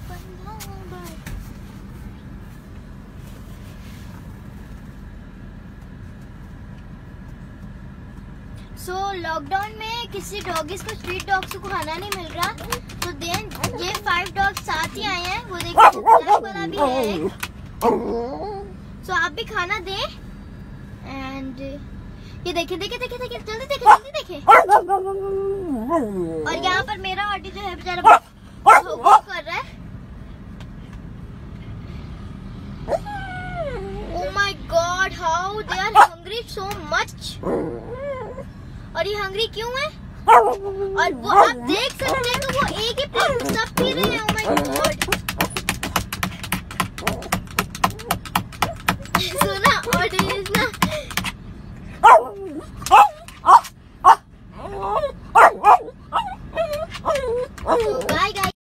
Lockdown में किसी doggies को, स्ट्रीट डॉग्स को खाना नहीं मिल रहा, तो देन ये 5 डॉग्स साथ ही आए हैं। वो देखिए वाला भी है। सो आप भी खाना दें। एंड ये देखिए देखिए देखिए देखिए, जल्दी देखिए जल्दी देखिए। और यहाँ पर मेरा ऑडी जो है बेचारा कर रहा है। Oh my God, how they are hungry so much। और ये हंग्री क्यों है? और वो आप देख सकते हैं, तो वो एक ही प्लेट सब पी रहे हैं। Oh my God। सुना ऑडियंस ना। Bye guys.